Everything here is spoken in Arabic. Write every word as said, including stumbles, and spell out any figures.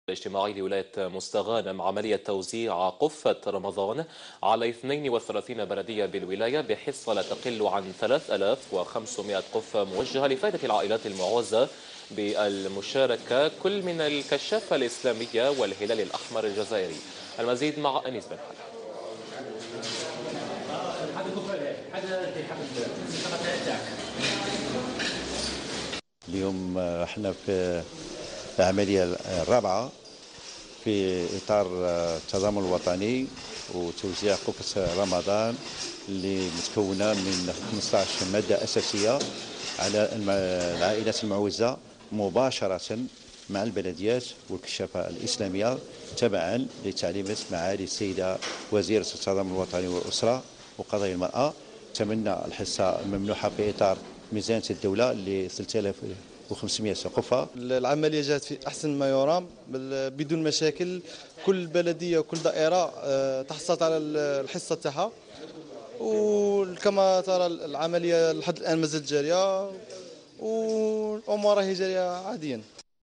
الاجتماعي لولاية مستغانم عملية توزيع قفة رمضان على اثنين وثلاثين بلدية بالولاية بحصة لا تقل عن ثلاثة آلاف وخمسمائة قفة موجهة لفائدة العائلات المعوزة بالمشاركة، كل من الكشافة الإسلامية والهلال الأحمر الجزائري. المزيد مع أنيس بن حلال. اليوم احنا في العملية الرابعة في إطار التضامن الوطني وتوزيع قفص رمضان اللي متكونة من خمسة عشر مادة أساسية على العائلات المعوزة مباشرة مع البلديات والكشافة الإسلامية تبعا لتعليمات معالي السيدة وزيرة التضامن الوطني والأسرة وقضايا المرأة. تمنى الحصة الممنوحة في إطار ميزانية الدولة ل ثلاثة آلاف وخمسمائة قفة. العملية جات في أحسن ما يرام بدون مشاكل، كل بلدية وكل دائرة تحصلت على الحصة تاعها، وكما ترى العملية لحد الآن مازالت جارية والأمور راهي جارية عاديا.